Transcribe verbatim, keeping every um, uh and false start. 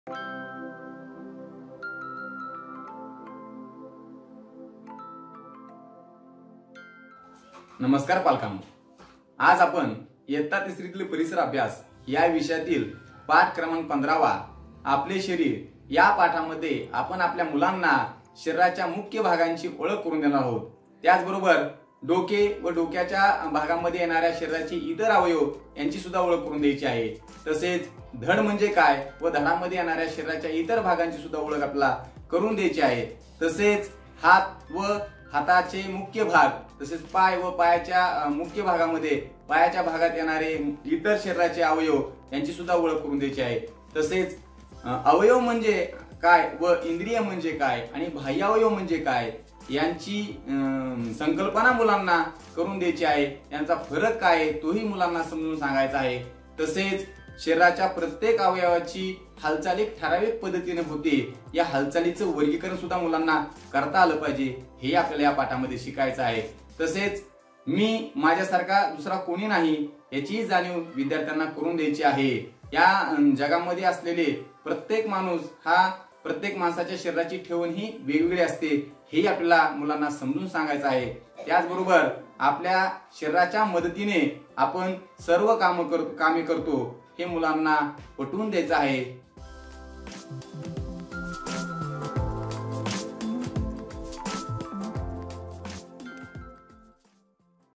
नमस्कार पालकांनो, आज आपण इयत्ता तिसरीतील परिसर अभ्यास या विषयातील पाठ क्रमांक पंधरावा आपले शरीर या पाठामध्ये आपण आपल्या मुलांना शरीराच्या मुख्य भागांची ओळख करून देणार आहोत। त्याचबरोबर डोके व डोक्याच्या भागामध्ये येणाऱ्या शरीराचे इतर अवयव यांची सुद्धा ओळख करून द्यायची आहे। तसेच धड म्हणजे काय व धडामध्ये येणाऱ्या शरीराच्या इतर भागांची सुद्धा ओळख आपल्याला करून द्यायची आहे। तसेच हात व हाताचे मुख्य भाग, तसेच पाय व पायाच्या मुख्य भागामध्ये पायाच्या भागात येणारे इतर शरीराचे अवयव यांची सुद्धा ओळख करून द्यायची आहे। तसेच अवयव म्हणजे काय व इंद्रिय म्हणजे काय आणि बाह्य अवयव म्हणजे काय यांची संकल्पना मुलांना करून द्यायची आहे। यांचा फरक काय तोही मुलांना समजून सांगायचा आहे। तसेच शरीराच्या प्रत्येक अवयवाची हालचाल एक ठराविक पद्धतीने होते, या हालचालीचं वर्गीकरण सुद्धा मुलांना करता आलं पाहिजे, हे आपल्याला या पाठामध्ये शिकायचं आहे। तसेच मी माझ्यासारखा दुसरा कोणी नाही याची जाणीव विद्यार्थ्यांना करून द्यायची आहे। या जगामध्ये असलेले प्रत्येक माणूस हा प्रत्येक माणसाच्या शरीराची ठेवण ही वेगवेगळी असते, हे आपल्याला मुलांना समजून सांगायचं आहे। त्याचबरोबर आपल्या शरीराच्या मदतीने आपण सर्व काम कामे करतो हे मुलांना पटवून द्यायचं आहे।